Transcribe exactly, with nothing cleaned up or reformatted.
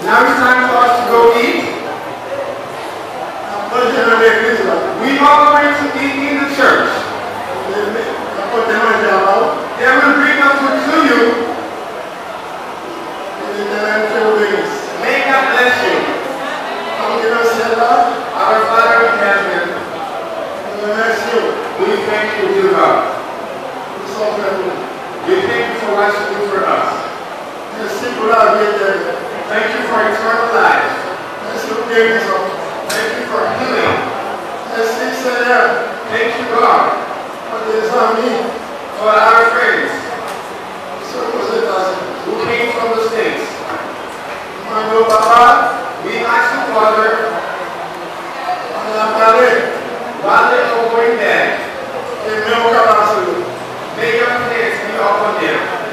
Now it's time for us to go eat. We are going to eat in the church. They will bring up food to you. May God bless you. Our Father in heaven, we thank you, dear God. We thank you for what you do for us. Thank you for eternal life. Thank you for healing. Thank you, God, for our friends who came from the States. We ask you, Father, while they are going back, may your hands be upon them.